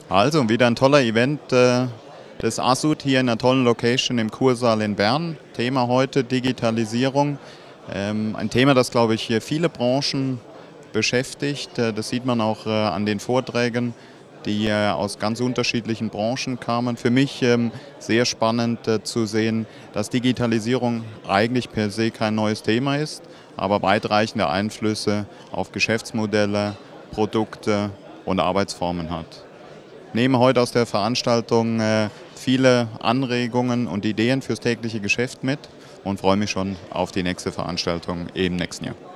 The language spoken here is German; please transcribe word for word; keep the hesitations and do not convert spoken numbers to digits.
Also wieder ein toller Event äh, des ASUD hier in einer tollen Location im Kursaal in Bern. Thema heute Digitalisierung. Ähm, ein Thema, das, glaube ich, hier viele Branchen beschäftigt. Äh, das sieht man auch äh, an den Vorträgen, die äh, aus ganz unterschiedlichen Branchen kamen. Für mich ähm, sehr spannend äh, zu sehen, dass Digitalisierung eigentlich per se kein neues Thema ist, aber weitreichende Einflüsse auf Geschäftsmodelle, Produkte und Arbeitsformen hat. Nehme heute aus der Veranstaltung äh, viele Anregungen und Ideen fürs tägliche Geschäft mit und freue mich schon auf die nächste Veranstaltung im nächsten Jahr.